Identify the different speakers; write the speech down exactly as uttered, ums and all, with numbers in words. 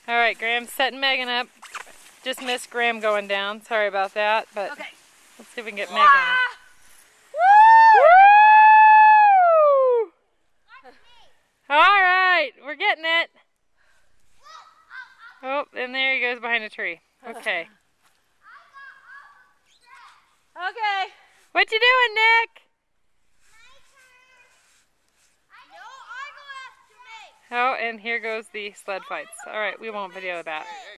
Speaker 1: All right, Graham's setting Megan up. Just missed Graham going down. Sorry about that, but
Speaker 2: okay.
Speaker 1: Let's see if we can get Megan. Woo! All right, we're getting it. Oh, and there he goes behind a tree. Okay.
Speaker 2: Okay.
Speaker 1: What you doing, Nick? Oh, and here goes the sled fights. All right, we won't video that.